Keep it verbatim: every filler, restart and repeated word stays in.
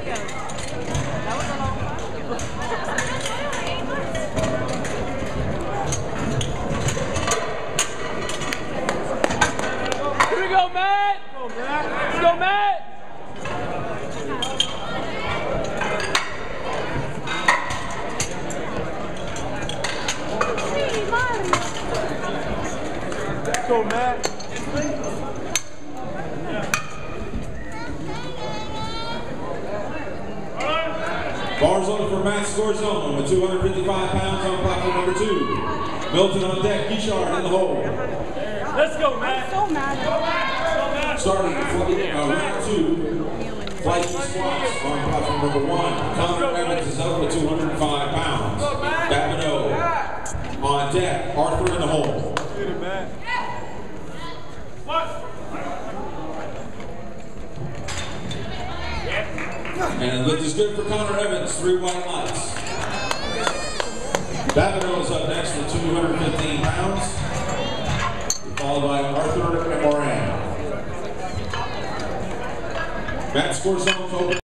Here we go, Matt! Let's go, Matt! Let's go, Matt! Bars on for Matt Scorzone with two hundred fifty-five pounds on platform number two. Milton on deck, Guichard in the hole. Let's go, Matt! So mad. Starting uh, round two, flight two squats on platform number one. Connor Evans is up with two hundred five pounds. Babineau on deck, Arthur in the hole. Get it, Matt. What? And it is good for Connor Evans, three white lights. Babineau is up next with two hundred fifteen pounds, followed by Arthur and Moran. Matt Scorzone's open.